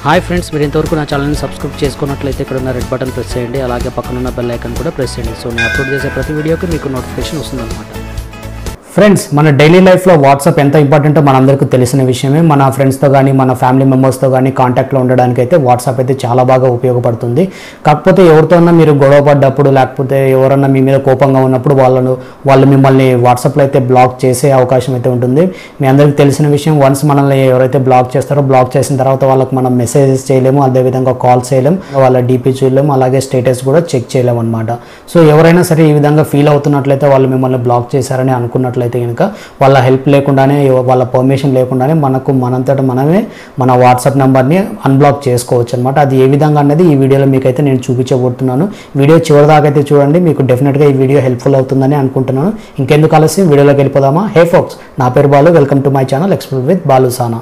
Hi friends, మీరు ఇంతవరకు నా ఛానల్ని సబ్స్క్రైబ్ చేసుకున్నట్లయితే ఇక్కడ ఉన్న రెడ్ బటన్ ప్రెస్ చేయండి. అలాగే పక్కన ఉన్న బెల్ ఐకాన్ కూడా ప్రెస్ చేయండి. సో నేను అప్లోడ్ చేసే ప్రతి వీడియోకి మీకు నోటిఫికేషన్ వస్తుందన్నమాట. ఫ్రెండ్స్, మన డైలీ లైఫ్లో వాట్సాప్ ఎంత ఇంపార్టెంటో మనందరికీ తెలిసిన విషయమే. మన ఫ్రెండ్స్తో కానీ మన ఫ్యామిలీ మెంబర్స్తో కానీ కాంటాక్ట్లో ఉండడానికి అయితే వాట్సాప్ అయితే చాలా బాగా ఉపయోగపడుతుంది. కాకపోతే ఎవరితోన్నా మీరు గొడవ పడ్డప్పుడు, లేకపోతే ఎవరన్నా మీ మీద కోపంగా ఉన్నప్పుడు వాళ్ళు మిమ్మల్ని వాట్సాప్లో అయితే బ్లాక్ చేసే అవకాశం అయితే ఉంటుంది. మీ అందరికీ తెలిసిన విషయం. వన్స్ మనల్ని ఎవరైతే బ్లాక్ చేస్తారో, బ్లాక్ చేసిన తర్వాత వాళ్ళకి మనం మెసేజెస్ చేయలేము, అదేవిధంగా కాల్స్ చేయలేము, వాళ్ళ డీపీ చూడలేము, అలాగే స్టేటస్ కూడా చెక్ చేయలేము అనమాట. సో ఎవరైనా సరే ఈ విధంగా ఫీల్ అవుతున్నట్లయితే, వాళ్ళు మిమ్మల్ని బ్లాక్ చేశారని అనుకున్నట్లయితే కనుక వాళ్ళ హెల్ప్ లేకుండానే, వాళ్ళ పర్మిషన్ లేకుండానే మనంతట మనమే మన వాట్సాప్ నెంబర్ని అన్బ్లాక్ చేసుకోవచ్చు అనమాట. అది ఏ విధంగా అనేది ఈ వీడియోలో మీకైతే నేను చూపించబోతున్నాను. వీడియో చివరి దాకా అయితే చూడండి, మీకు డెఫినెట్గా ఈ వీడియో హెల్ప్ఫుల్ అవుతుందని అనుకుంటున్నాను. ఇంకెందుకు ఆలస్యం, వీడియోలోకి వెళ్ళిపోదామా? హే ఫోక్స్, నా పేరు Balu. Welcome to my channel explore with Balu Sana.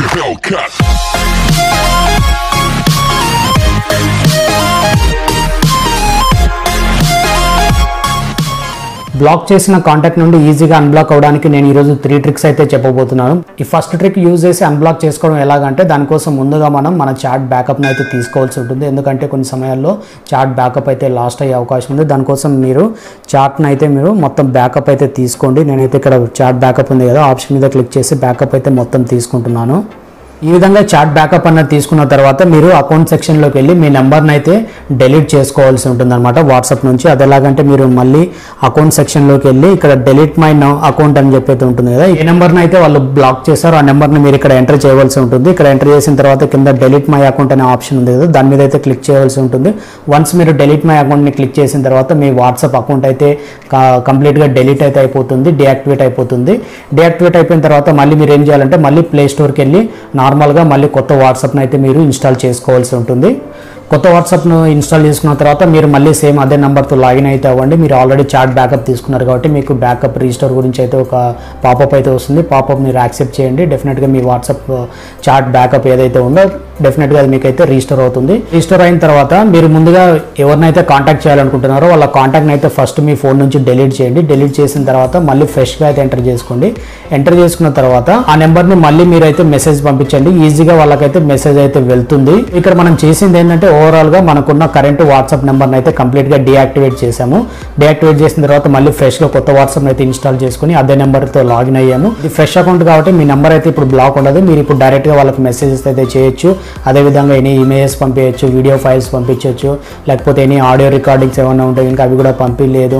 Block చేసిన కాంటాక్ట్ నుండి ఈజీగా అన్బ్లాక్ అవడానికి నేను ఈరోజు 3 ట్రిక్స్ అయితే చెప్పబోతున్నాను. ఈ ఫస్ట్ ట్రిక్ యూజ్ చేసి అన్బ్లాక్ చేసుకోవడం ఎలాగంటే, దానికోసం ముందుగా మన చాట్ బ్యాకప్ని అయితే తీసుకోవాల్సి ఉంటుంది. ఎందుకంటే కొన్ని సమయాల్లో చాట్ బ్యాకప్ అయితే లాస్ట్ అయ్యే అవకాశం ఉంది. దానికోసం మీరు చాట్ని అయితే మొత్తం బ్యాకప్ అయితే తీసుకోండి. నేనైతే ఇక్కడ చాట్ బ్యాకప్ ఉంది కదా, ఆప్షన్ మీద క్లిక్ చేసి బ్యాకప్ అయితే మొత్తం తీసుకుంటున్నాను. ఈ విధంగా చాట్ బ్యాకప్ అన్నది తీసుకున్న తర్వాత మీరు అకౌంట్ సెక్షన్లోకి వెళ్ళి మీ నెంబర్ని అయితే డెలీట్ చేసుకోవాల్సి ఉంటుంది అనమాట వాట్సాప్ నుంచి. అది ఎలాగంటే, మీరు మళ్ళీ అకౌంట్ సెక్షన్లోకి వెళ్ళి ఇక్కడ డెలీట్ మై అకౌంట్ అని చెప్పేది ఉంటుంది కదా, ఏ నెంబర్ని అయితే వాళ్ళు బ్లాక్ చేశారో ఆ నెంబర్ని మీరు ఇక్కడ ఎంటర్ చేయవలసి ఉంటుంది. ఇక్కడ ఎంటర్ చేసిన తర్వాత కింద డెలీట్ మై అకౌంట్ అనే ఆప్షన్ ఉంది కదా, దాని మీద అయితే క్లిక్ చేయవలసి ఉంటుంది. వన్స్ మీరు డెలీట్ మై అకౌంట్ని క్లిక్ చేసిన తర్వాత మీ వాట్సాప్ అకౌంట్ అయితే కంప్లీట్గా డెలీట్ అయితే అయిపోతుంది, డియాక్టివేట్ అయిపోతుంది. డియాక్టివేట్ అయిపోయిన తర్వాత మళ్ళీ మీరు ఏం చేయాలంటే, మళ్ళీ ప్లే స్టోర్కి వెళ్ళి నార్మల్గా మళ్ళీ కొత్త వాట్సాప్ని అయితే మీరు ఇన్స్టాల్ చేసుకోవాల్సి ఉంటుంది. కొత్త వాట్సాప్ను ఇన్స్టాల్ చేసుకున్న తర్వాత మీరు మళ్ళీ సేమ్ అదే నెంబర్తో లాగిన్ అయితే అవ్వండి. మీరు ఆల్రెడీ చాట్ బ్యాకప్ తీసుకున్నారు కాబట్టి మీకు బ్యాకప్ రీస్టోర్ గురించి అయితే ఒక పాపప్ అయితే వస్తుంది. పాపప్ మీరు యాక్సెప్ట్ చేయండి. డెఫినెట్గా మీ వాట్సాప్ చాట్ బ్యాకప్ ఏదైతే ఉందో డెఫినెట్గా అది మీకైతే రీస్టోర్ అవుతుంది. రీస్టోర్ అయిన తర్వాత మీరు ముందుగా ఎవరినైతే కాంటాక్ట్ చేయాలనుకుంటున్నారో వాళ్ళ కాంటాక్ట్ని అయితే ఫస్ట్ మీ ఫోన్ నుంచి డిలీట్ చేయండి. డిలీట్ చేసిన తర్వాత మళ్ళీ ఫ్రెష్గా అయితే ఎంటర్ చేసుకోండి. ఎంటర్ చేసుకున్న తర్వాత ఆ నెంబర్ని మళ్ళీ మీరైతే మెసేజ్ పంపించండి. ఈజీగా వాళ్ళకైతే మెసేజ్ అయితే వెళ్తుంది. ఇక్కడ మనం చేసింది ఏంటంటే, ఓవరాల్గా మనకున్న కరెంట్ వాట్సాప్ నెంబర్ని అయితే కంప్లీట్గా డియాక్టివేట్ చేసాము. డియాక్టివేట్ చేసిన తర్వాత మళ్ళీ ఫ్రెష్గా కొత్త వాట్సాప్ని అయితే ఇన్స్టాల్ చేసుకుని అదే నెంబర్తో లాగిన్ అయ్యాము. ఇది ఫ్రెష్ అకౌంట్ కాబట్టి మీ నెంబర్ అయితే ఇప్పుడు బ్లాక్ ఉండదు. మీరు ఇప్పుడు డైరెక్ట్గా వాళ్ళకి మెసేజెస్ అయితే చేయొచ్చు. అదేవిధంగా ఎనీ ఇమేజెస్ పంపించవచ్చు, వీడియో ఫైల్స్ పంపించవచ్చు, లేకపోతే ఎనీ ఆడియో రికార్డింగ్స్ ఏమైనా ఉంటాయి ఇంకా అవి కూడా పంపించలేదు,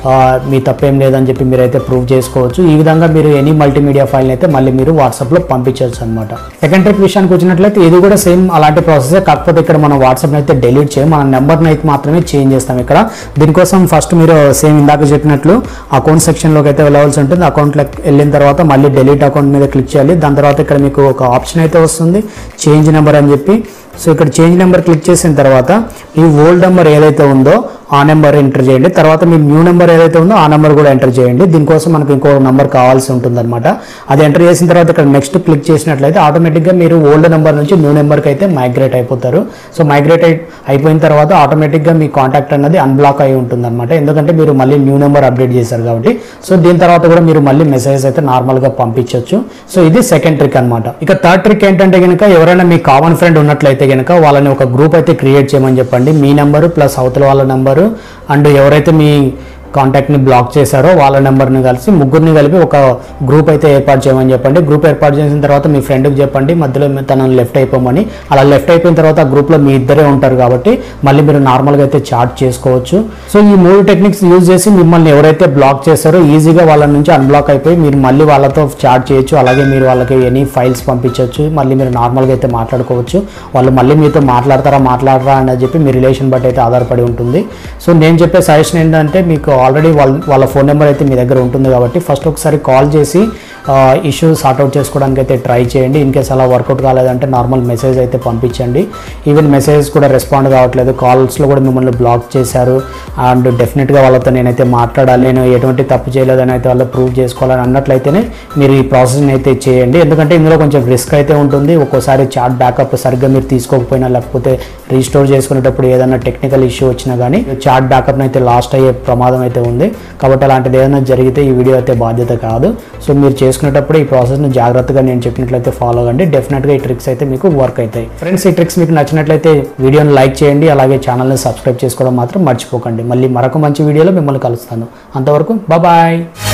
మీ తప్పేం లేదని చెప్పి మీరైతే ప్రూవ్ చేసుకోవచ్చు. ఈ విధంగా మీరు ఎనీ మల్టీమీడియా ఫైల్ని అయితే మళ్ళీ మీరు వాట్సాప్లో పంపించవచ్చు అనమాట. సెకండ్ ట్రిక్ విషయానికి వచ్చినట్లయితే ఇది కూడా సేమ్ అలాంటి ప్రాసెస్. కాకపోతే ఇక్కడ మనం వాట్సాప్ని అయితే డిలీట్ చేయం, మన నెంబర్ని అయితే మాత్రమే చేంజ్ చేస్తాం ఇక్కడ. దీనికోసం ఫస్ట్ మీరు సేమ్ ఇందాక చెప్పినట్లు అకౌంట్ సెక్షన్లోకి అయితే వెళ్ళవలసి ఉంటుంది. అకౌంట్లోకి వెళ్ళిన తర్వాత మళ్ళీ డిలీట్ అకౌంట్ మీద క్లిక్ చేయాలి. దాని తర్వాత ఇక్కడ మీకు ఒక ఆప్షన్ అయితే వస్తుంది, చేంజ్ నెంబర్ అని చెప్పి. సో ఇక్కడ చేంజ్ నెంబర్ క్లిక్ చేసిన తర్వాత మీ ఓల్డ్ నెంబర్ ఏదైతే ఉందో ఆ నెంబర్ ఎంటర్ చేయండి. తర్వాత మీ న్యూ నెంబర్ ఏదైతే ఉందో ఆ నెంబర్ కూడా ఎంటర్ చేయండి. దీనికోసం మనకు ఇంకో నెంబర్ కావాల్సి ఉంటుంది అనమాట. అది ఎంటర్ చేసిన తర్వాత ఇక్కడ నెక్స్ట్ క్లిక్ చేసినట్లయితే ఆటోమేటిక్గా మీరు ఓల్డ్ నెంబర్ నుంచి న్యూ నెంబర్కి అయితే మైగ్రేట్ అయిపోతారు. సో మైగ్రేట్ అయిపోయిన తర్వాత ఆటోమేటిక్గా మీ కాంటాక్ట్ అనేది అన్బ్లాక్ అయి ఉంటుంది అనమాట. ఎందుకంటే మీరు మళ్ళీ న్యూ నెంబర్ అప్డేట్ చేశారు కాబట్టి. సో దీని తర్వాత కూడా మీరు మళ్ళీ మెసేజెస్ అయితే నార్మల్గా పంపించవచ్చు. సో ఇది సెకండ్ ట్రిక్ అనమాట. ఇక థర్డ్ ట్రిక్ ఏంటంటే కనుక, ఎవరైనా మీ కామన్ ఫ్రెండ్ ఉన్నట్లయితే కనుక వాళ్ళని ఒక గ్రూప్ అయితే క్రియేట్ చేయమని చెప్పండి. మీ నెంబరు ప్లస్ అవతల వాళ్ళ నెంబరు అండ్ ఎవరైతే మీ కాంటాక్ట్ని బ్లాక్ చేశారో వాళ్ళ నెంబర్ని కలిసి ముగ్గురిని కలిపి ఒక గ్రూప్ అయితే ఏర్పాటు చేయమని చెప్పండి. గ్రూప్ ఏర్పాటు చేసిన తర్వాత మీ ఫ్రెండ్కి చెప్పండి మధ్యలో తనని లెఫ్ట్ అయిపోమని. అలా లెఫ్ట్ అయిపోయిన తర్వాత ఆ గ్రూప్లో మీ ఇద్దరే ఉంటారు కాబట్టి మళ్ళీ మీరు నార్మల్గా అయితే చాట్ చేసుకోవచ్చు. సో ఈ 3 టెక్నిక్స్ యూజ్ చేసి మిమ్మల్ని ఎవరైతే బ్లాక్ చేశారో ఈజీగా వాళ్ళ నుంచి అన్బ్లాక్ అయిపోయి మీరు మళ్ళీ వాళ్ళతో చాట్ చేయొచ్చు. అలాగే మీరు వాళ్ళకి ఎనీ ఫైల్స్ పంపించవచ్చు. మళ్ళీ మీరు నార్మల్గా అయితే మాట్లాడుకోవచ్చు. వాళ్ళు మళ్ళీ మీతో మాట్లాడరా అని చెప్పి మీ రిలేషన్ బట్టి అయితే ఆధారపడి ఉంటుంది. సో నేను చెప్పే సజెషన్ ఏంటంటే, మీకు ఆల్రెడీ వాళ్ళ ఫోన్ నెంబర్ అయితే మీ దగ్గర ఉంటుంది కాబట్టి ఫస్ట్ ఒకసారి కాల్ చేసి ఇష్యూ సార్ట్అవుట్ చేసుకోవడానికి అయితే ట్రై చేయండి. ఇన్ కేస్ అలా వర్కౌట్ కాలేదంటే నార్మల్ మెసేజ్ అయితే పంపించండి. ఈవెన్ మెసేజెస్ కూడా రెస్పాండ్ కావట్లేదు, కాల్స్లో కూడా మిమ్మల్ని బ్లాక్ చేశారు అండ్ డెఫినెట్గా వాళ్ళతో నేనైతే మాట్లాడాలి, నేను ఎటువంటి తప్పు చేయలేదని అయితే వాళ్ళు ప్రూవ్ చేసుకోవాలని అన్నట్లయితేనే మీరు ఈ ప్రాసెస్ని అయితే చేయండి. ఎందుకంటే ఇందులో కొంచెం రిస్క్ అయితే ఉంటుంది. ఒక్కోసారి చాట్ బ్యాకప్ సరిగ్గా మీరు తీసుకోకపోయినా, లేకపోతే రీస్టోర్ చేసుకునేటప్పుడు ఏదైనా టెక్నికల్ ఇష్యూ వచ్చినా కానీ చాట్ బ్యాకప్ని అయితే లాస్ట్ అయ్యే ప్రమాదం అయితే ఉంది. కాబట్టి అలాంటిది ఏదైనా జరిగితే ఈ వీడియో అయితే బాధ్యత కాదు. సో మీరు చేసుకునేటప్పుడు ఈ ప్రాసెస్ని జాగ్రత్తగా నేను చెప్పినట్లయితే ఫాలో అవ్వండి. డెఫినెట్గా ఈ ట్రిక్స్ అయితే మీకు వర్క్ అవుతాయి. ఫ్రెండ్స్, ఈ ట్రిక్స్ మీకు నచ్చినట్లయితే వీడియోని లైక్ చేయండి, అలాగే ఛానల్ని సబ్స్క్రైబ్ చేసుకోవడం మాత్రం మర్చిపోకండి. మళ్ళీ మరొక మంచి వీడియోలో మిమ్మల్ని కలుస్తాను. అంతవరకు బాయ్.